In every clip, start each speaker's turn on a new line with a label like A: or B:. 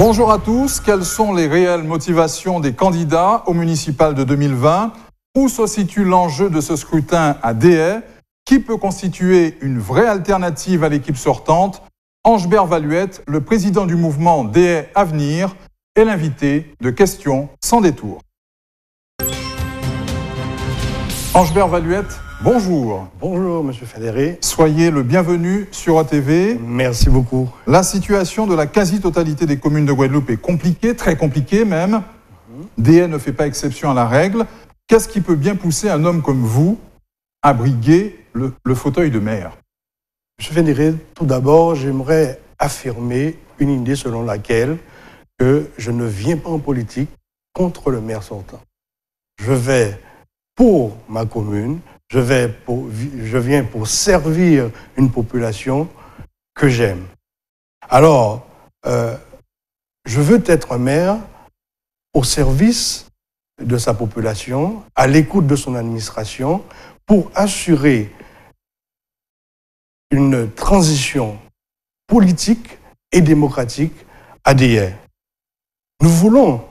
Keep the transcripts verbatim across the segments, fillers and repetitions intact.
A: Bonjour à tous. Quelles sont les réelles motivations des candidats aux municipales de deux mille vingt? Où se situe l'enjeu de ce scrutin à Déhay? Qui peut constituer une vraie alternative à l'équipe sortante? Angebert Valuette, le président du mouvement Déhay Avenir, est l'invité de Questions sans détour. Angebert Valuette, bonjour.
B: Bonjour, Monsieur Fédéré.
A: Soyez le bienvenu sur A T V.
B: Merci beaucoup.
A: La situation de la quasi-totalité des communes de Guadeloupe est compliquée, très compliquée même. Mmh. Déhay ne fait pas exception à la règle. Qu'est-ce qui peut bien pousser un homme comme vous à briguer le, le fauteuil de maire?
B: Monsieur Fédéré, tout d'abord, j'aimerais affirmer une idée selon laquelle que je ne viens pas en politique contre le maire sortant. Je vais pour ma commune, je, vais pour, je viens pour servir une population que j'aime. Alors, euh, je veux être un maire au service de sa population, à l'écoute de son administration, pour assurer une transition politique et démocratique à Déhay. Nous voulons,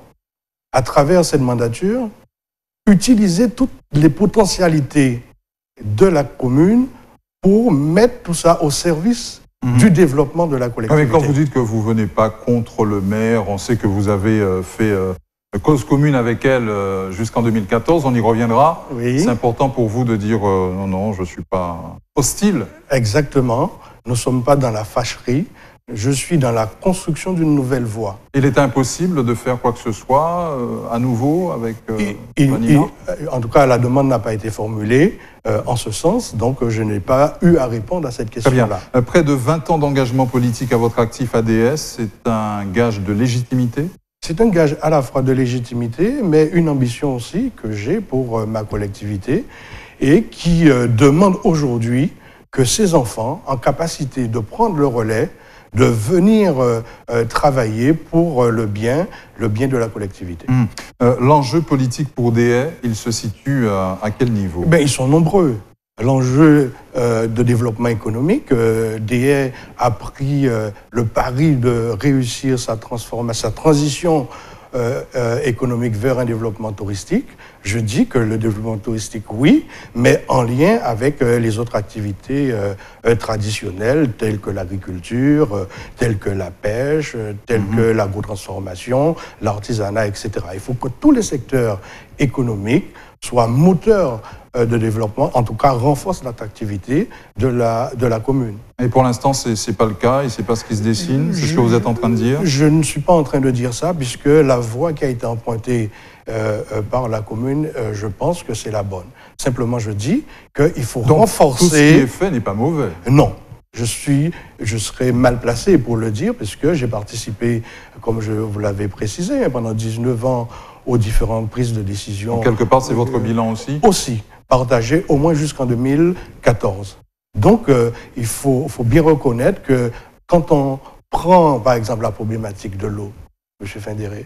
B: à travers cette mandature, utiliser toutes les potentialités de la commune pour mettre tout ça au service mmh. du développement de la collectivité.
A: Mais quand vous dites que vous ne venez pas contre le maire, on sait que vous avez euh, fait euh, cause commune avec elle euh, jusqu'en deux mille quatorze, on y reviendra. Oui. C'est important pour vous de dire euh, non, non, je ne suis pas hostile.
B: Exactement. Nous ne sommes pas dans la fâcherie. Je suis dans la construction d'une nouvelle voie.
A: Il est impossible de faire quoi que ce soit euh, à nouveau avec euh,
B: et, et, En tout cas, la demande n'a pas été formulée euh, en ce sens, donc je n'ai pas eu à répondre à cette question-là.
A: Très bien. Près de vingt ans d'engagement politique à votre actif A D S, c'est un gage de légitimité?
B: C'est un gage à la fois de légitimité, mais une ambition aussi que j'ai pour euh, ma collectivité et qui euh, demande aujourd'hui que ces enfants, en capacité de prendre le relais, de venir euh, euh, travailler pour euh, le bien, le bien de la collectivité.
A: Mmh. Euh, L'enjeu politique pour Déhay, il se situe à, à quel niveau?
B: Ben, ils sont nombreux. L'enjeu euh, de développement économique, euh, Déhay a pris euh, le pari de réussir sa transformation, sa transition euh, euh, économique vers un développement touristique. Je dis que le développement touristique, oui, mais en lien avec euh, les autres activités euh, euh, traditionnelles, telles que l'agriculture, euh, telles que la pêche, euh, telles mm-hmm. que l'agro-transformation, l'artisanat, et cetera. Il faut que tous les secteurs économiques soient moteurs euh, de développement, en tout cas renforcent l'attractivité de la, de la commune.
A: Et pour l'instant, ce n'est pas le cas, et ce n'est pas ce qui se dessine, c'est ce que vous êtes en train de dire?
B: Je ne suis pas en train de dire ça, puisque la voie qui a été empruntée Euh, euh, par la commune, euh, je pense que c'est la bonne. Simplement, je dis qu'il faut
A: Donc,
B: renforcer...
A: tout ce qui est fait n'est pas mauvais.
B: Non. Je suis, je serais mal placé pour le dire, puisque j'ai participé, comme je vous l'avais précisé, pendant dix-neuf ans aux différentes prises de décision.
A: Donc, quelque part, c'est votre euh, bilan aussi?
B: Aussi, partagé au moins jusqu'en deux mille quatorze. Donc, euh, il faut, faut bien reconnaître que quand on prend, par exemple, la problématique de l'eau, M. Fédéré,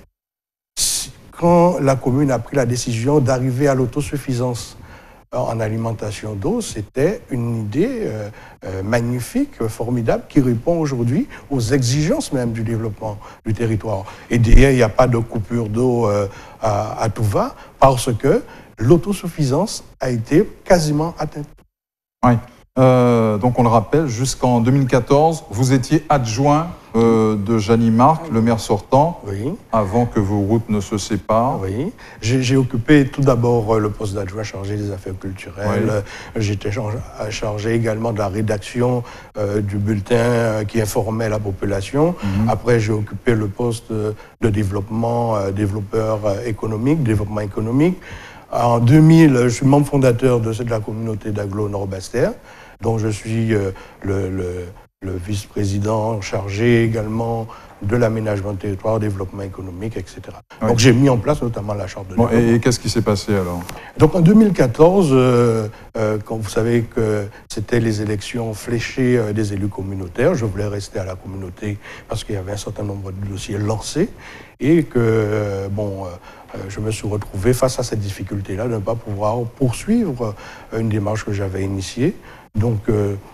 B: quand la commune a pris la décision d'arriver à l'autosuffisance en alimentation d'eau, c'était une idée euh, euh, magnifique, formidable, qui répond aujourd'hui aux exigences même du développement du territoire. Et d'ailleurs, il n'y a pas de coupure d'eau euh, à, à tout va, parce que l'autosuffisance a été quasiment atteinte.
A: Oui. Euh, donc on le rappelle, jusqu'en deux mille quatorze, vous étiez adjoint euh, de Jeannie Marc, le maire sortant,
B: oui.
A: avant que vos routes ne se séparent.
B: Oui. J'ai occupé tout d'abord le poste d'adjoint chargé des affaires culturelles. Oui. J'étais chargé également de la rédaction euh, du bulletin euh, qui informait la population. Mm-hmm. Après, j'ai occupé le poste de développement, euh, développeur économique, développement économique. En deux mille, je suis membre fondateur de, de la communauté d'Aglo Nord-Bastère, dont je suis euh, le, le, le vice-président chargé également de l'aménagement du territoire, développement économique, et cetera. Oui. Donc j'ai mis en place notamment la charte de
A: bon, développement. Et, et qu'est-ce qui s'est passé alors?
B: Donc en deux mille quatorze, euh, euh, quand vous savez que c'était les élections fléchées euh, des élus communautaires, je voulais rester à la communauté parce qu'il y avait un certain nombre de dossiers lancés et que, euh, bon... Euh, je me suis retrouvé face à cette difficulté-là de ne pas pouvoir poursuivre une démarche que j'avais initiée. Donc, euh,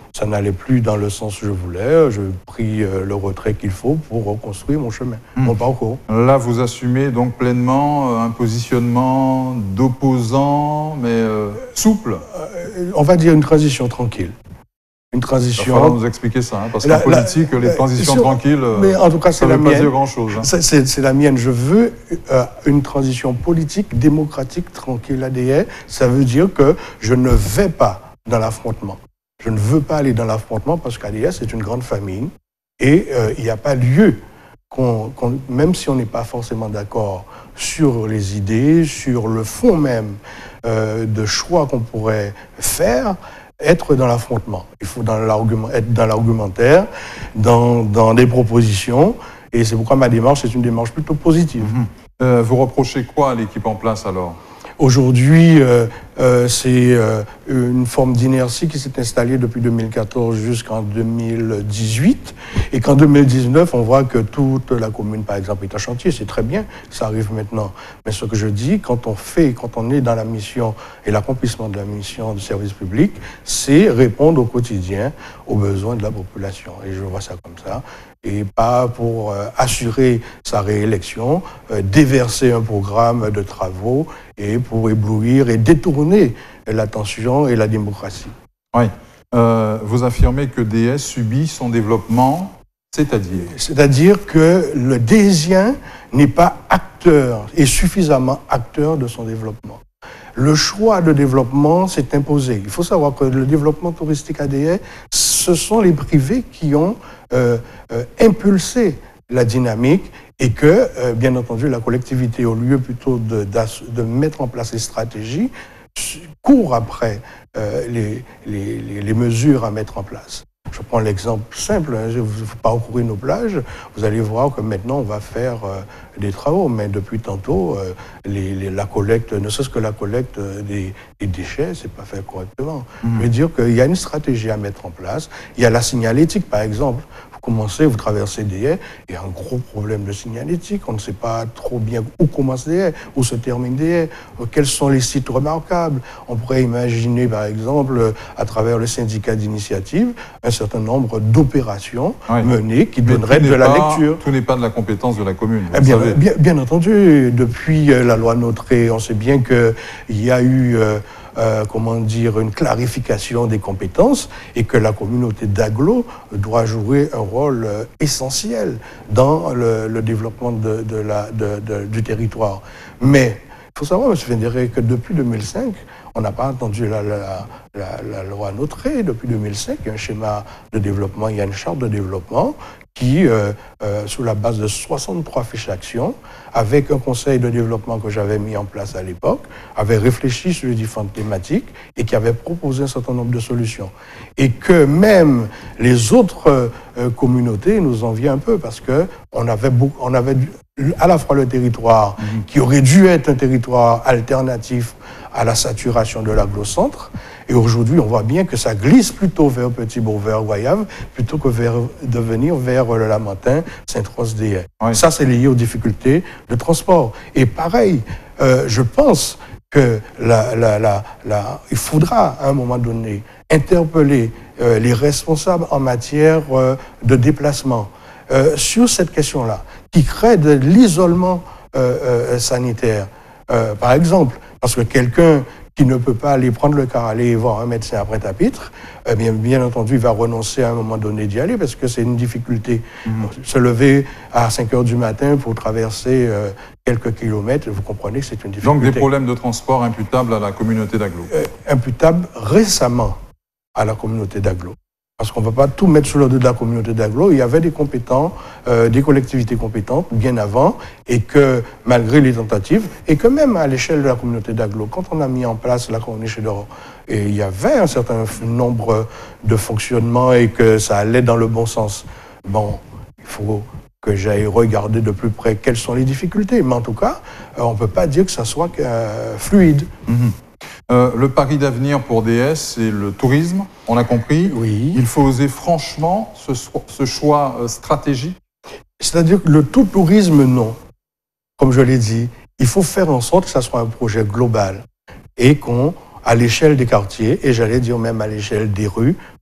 B: ça n'allait plus dans le sens que je voulais. J'ai pris euh, le retrait qu'il faut pour reconstruire mon chemin, mmh. mon parcours.
A: Là, vous assumez donc pleinement euh, un positionnement d'opposant, mais euh, souple.
B: Euh, on va dire une transition tranquille. Une transition. Il
A: va falloir nous expliquer ça, hein, parce qu'en politique, les transitions sur, tranquilles,
B: mais en tout cas,
A: ça ne veut pas dire grand-chose. Hein.
B: C'est la mienne. Je veux euh, une transition politique, démocratique, tranquille à D E. Ça veut dire que je ne vais pas dans l'affrontement. Je ne veux pas aller dans l'affrontement parce qu'A D E, c'est une grande famille et euh, il n'y a pas lieu, qu'on, qu'on, même si on n'est pas forcément d'accord sur les idées, sur le fond même euh, de choix qu'on pourrait faire, être dans l'affrontement. Il faut dans l'argument, être dans l'argumentaire, dans, dans des propositions, et c'est pourquoi ma démarche est une démarche plutôt positive.
A: Mmh. Euh, vous reprochez quoi à l'équipe en place alors ?
B: Aujourd'hui, euh, euh, c'est euh, une forme d'inertie qui s'est installée depuis deux mille quatorze jusqu'en deux mille dix-huit. Et qu'en deux mille dix-neuf, on voit que toute la commune, par exemple, est en chantier. C'est très bien, ça arrive maintenant. Mais ce que je dis, quand on fait, quand on est dans la mission et l'accomplissement de la mission de service public, c'est répondre au quotidien aux besoins de la population. Et je vois ça comme ça. Et pas pour euh, assurer sa réélection, euh, déverser un programme de travaux et pour éblouir et détourner l'attention et la démocratie.
A: Oui. Euh, vous affirmez que D S subit son développement, c'est-à-dire ?
B: C'est-à-dire que le Désien n'est pas acteur et suffisamment acteur de son développement. Le choix de développement s'est imposé. Il faut savoir que le développement touristique A D E, ce sont les privés qui ont euh, euh, impulsé la dynamique et que, euh, bien entendu, la collectivité, au lieu plutôt de, de mettre en place les stratégies, court après euh, les, les, les mesures à mettre en place. Je prends l'exemple simple, hein, vous parcourez nos plages, vous allez voir que maintenant on va faire euh, des travaux, mais depuis tantôt, euh, les, les, la collecte, ne serait-ce que la collecte des, des déchets, c'est pas fait correctement. Mmh. Je veux dire qu'il y a une stratégie à mettre en place. Il y a la signalétique, par exemple. Vous commencez, vous traversez des haies, il y a un gros problème de signalétique. On ne sait pas trop bien où commencent des haies, où se terminent des haies, quels sont les sites remarquables. On pourrait imaginer, par exemple, à travers le syndicat d'initiative, un certain nombre d'opérations oui. menées qui Mais donneraient de la
A: pas,
B: lecture.
A: Tout n'est pas de la compétence de la commune.
B: Eh bien, bien, bien entendu, depuis la loi Notré, on sait bien qu'il y a eu... Euh, Euh, comment dire, une clarification des compétences et que la communauté d'agglo doit jouer un rôle euh, essentiel dans le, le développement de, de la, de, de, du territoire. Mais il faut savoir, M. Fendéré, que depuis deux mille cinq, on n'a pas entendu la, la, la, la loi Notré. Depuis deux mille cinq, il y a un schéma de développement, il y a une charte de développement qui, euh, euh, sous la base de soixante-trois fiches d'action, avec un conseil de développement que j'avais mis en place à l'époque, avait réfléchi sur les différentes thématiques et qui avait proposé un certain nombre de solutions. Et que même les autres euh, communautés nous enviaient un peu parce que on avait, beaucoup, on avait à la fois le territoire mmh. qui aurait dû être un territoire alternatif à la saturation de l'agglo-centre. Et aujourd'hui, on voit bien que ça glisse plutôt vers Petit-Bourg, vers Goyave, plutôt que vers, de venir vers le Lamentin, Sainte-Rose-des Haies. Oui. Ça, c'est lié aux difficultés de transport. Et pareil, euh, je pense que la, la, la, la, il faudra, à un moment donné, interpeller euh, les responsables en matière euh, de déplacement euh, sur cette question-là, qui crée de l'isolement euh, euh, sanitaire. Euh, par exemple, parce que quelqu'un qui ne peut pas aller prendre le car, aller voir un médecin après tapitre, eh bien, bien entendu, il va renoncer à un moment donné d'y aller parce que c'est une difficulté. Mmh. Se lever à cinq heures du matin pour traverser euh, quelques kilomètres, vous comprenez que c'est une difficulté.
A: Donc des problèmes de transport imputables à la communauté d'agglo.
B: Euh, imputables récemment à la communauté d'agglo. Parce qu'on ne peut pas tout mettre sur le dos de la communauté d'agglo. Il y avait des compétents, euh, des collectivités compétentes bien avant, et que malgré les tentatives, et que même à l'échelle de la communauté d'agglo, quand on a mis en place la corniche d'Oro, et il y avait un certain nombre de fonctionnements et que ça allait dans le bon sens. Bon, il faut que j'aille regarder de plus près quelles sont les difficultés. Mais en tout cas, euh, on ne peut pas dire que ça soit euh, fluide.
A: Mm-hmm. Euh, le pari d'avenir pour D S, c'est le tourisme, on a compris.
B: Oui.
A: Il faut oser franchement ce, ce choix euh, stratégique.
B: C'est-à-dire que le tout tourisme, non. Comme je l'ai dit, il faut faire en sorte que ça soit un projet global et qu'on, à l'échelle des quartiers, et j'allais dire même à l'échelle des rues,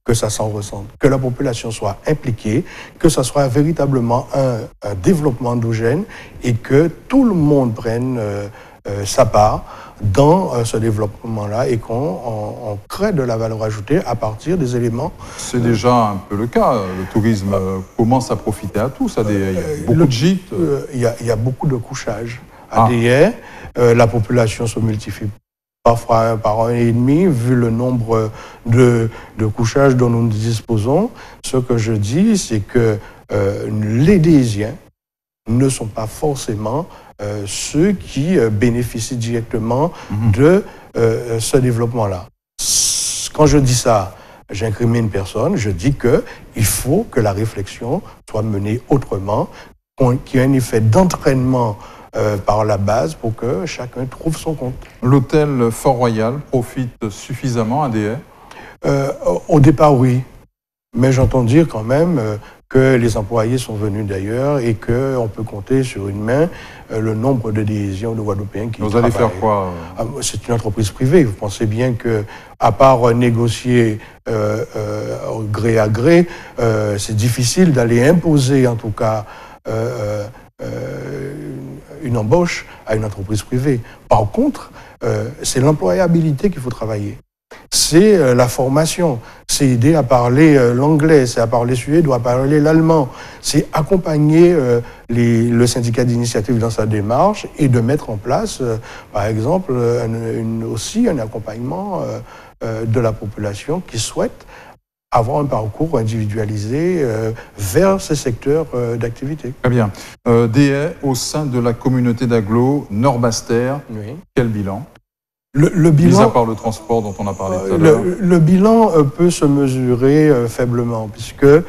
B: que ça s'en ressente, que la population soit impliquée, que ça soit véritablement un, un développement endogène et que tout le monde prenne euh, euh, sa part dans euh, ce développement-là et qu'on on, on crée de la valeur ajoutée à partir des éléments.
A: C'est déjà un peu le cas. Le tourisme euh, commence à profiter à tous. À des, il y a beaucoup
B: le,
A: de gîtes.
B: Euh, il, y a, il y a beaucoup de couchages. À
A: Ah.
B: des haies, euh, la population se multiplie parfois un par un et demi, vu le nombre de, de couchages dont nous disposons. Ce que je dis, c'est que euh, les Déhésiens ne sont pas forcément euh, ceux qui euh, bénéficient directement mmh. de euh, ce développement-là. Quand je dis ça, j'incrimine personne, je dis qu'il faut que la réflexion soit menée autrement, qu'il y ait un effet d'entraînement Euh, par la base pour que chacun trouve son compte.
A: L'hôtel Fort-Royal profite suffisamment à des haies?
B: euh, Au départ, oui. Mais j'entends dire quand même euh, que les employés sont venus d'ailleurs et qu'on peut compter sur une main euh, le nombre de Déhésiens ou de Guadeloupéens qui
A: Vous
B: travaillent.
A: allez faire quoi?
B: C'est une entreprise privée. Vous pensez bien que, à part négocier euh, euh, gré à gré, euh, c'est difficile d'aller imposer, en tout cas, euh, euh, une embauche à une entreprise privée. Par contre, euh, c'est l'employabilité qu'il faut travailler. C'est euh, la formation, c'est aider à parler euh, l'anglais, c'est à parler suédois, à parler l'allemand, c'est accompagner euh, les, le syndicat d'initiative dans sa démarche et de mettre en place, euh, par exemple, une, une, aussi un accompagnement euh, euh, de la population qui souhaite avoir un parcours individualisé euh, vers ces secteurs euh, d'activité.
A: Très bien. Euh, des haies au sein de la communauté d'agglo Nord-Basse-Terre,
B: oui. Quel
A: bilan?
B: Le, le bilan,
A: mis à part le transport dont on a parlé tout à
B: euh,
A: l'heure.
B: Le, le bilan euh, peut se mesurer euh, faiblement, puisque, euh,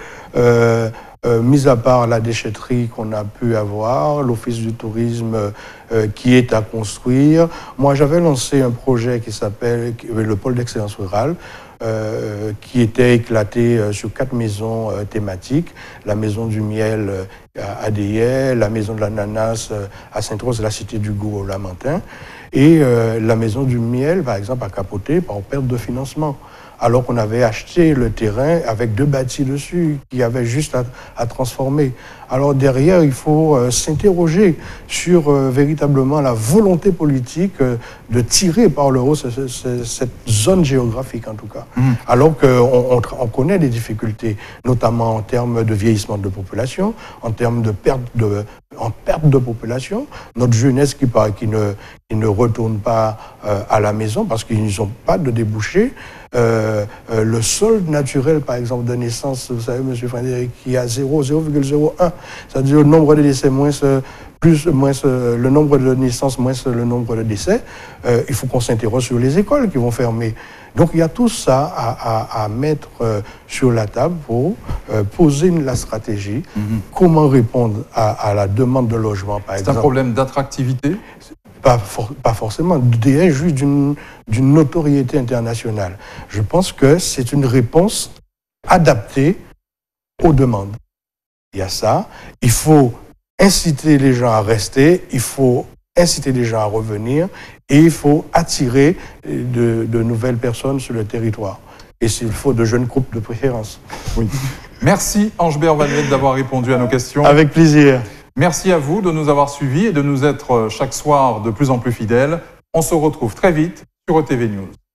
B: euh, mis à part la déchetterie qu'on a pu avoir, l'office du tourisme euh, qui est à construire, moi j'avais lancé un projet qui s'appelle le pôle d'excellence rurale, Euh, qui était éclaté euh, sur quatre maisons euh, thématiques, la maison du miel euh, à des haies, la maison de l'ananas euh, à Sainte-Rose, la cité du goût au Lamentin, et euh, la maison du miel, par exemple, à Capoté, par perte de financement. Alors qu'on avait acheté le terrain avec deux bâtis dessus, qui avaient juste à, à transformer. Alors derrière, il faut euh, s'interroger sur euh, véritablement la volonté politique euh, de tirer par le haut ce, ce, ce, cette zone géographique, en tout cas. Mmh. Alors qu'on on, on connaît des difficultés, notamment en termes de vieillissement de population, en termes de perte de, en perte de population, notre jeunesse qui, qui, ne, qui ne retourne pas euh, à la maison parce qu'ils n'ont pas de débouchés. Euh, euh, le solde naturel, par exemple, de naissance, vous savez, M. Frédéric, qui est à zéro virgule zéro un, c'est-à-dire le nombre de décès moins, plus, moins le nombre de naissances moins le nombre de décès, euh, il faut qu'on s'interroge sur les écoles qui vont fermer. Donc il y a tout ça à, à, à mettre euh, sur la table pour euh, poser une, la stratégie, mm-hmm. Comment répondre à, à la demande de logement, par exemple.
A: C'est un problème d'attractivité ?
B: Pas, for, pas forcément, D H juste d'une, d'une notoriété internationale. Je pense que c'est une réponse adaptée aux demandes. Il y a ça, il faut inciter les gens à rester, il faut inciter les gens à revenir et il faut attirer de, de nouvelles personnes sur le territoire. Et s'il faut, de jeunes groupes de préférence.
A: Oui. Merci Angebert Vanette d'avoir répondu à nos questions.
B: Avec plaisir.
A: Merci à vous de nous avoir suivis et de nous être chaque soir de plus en plus fidèles. On se retrouve très vite sur E T V News.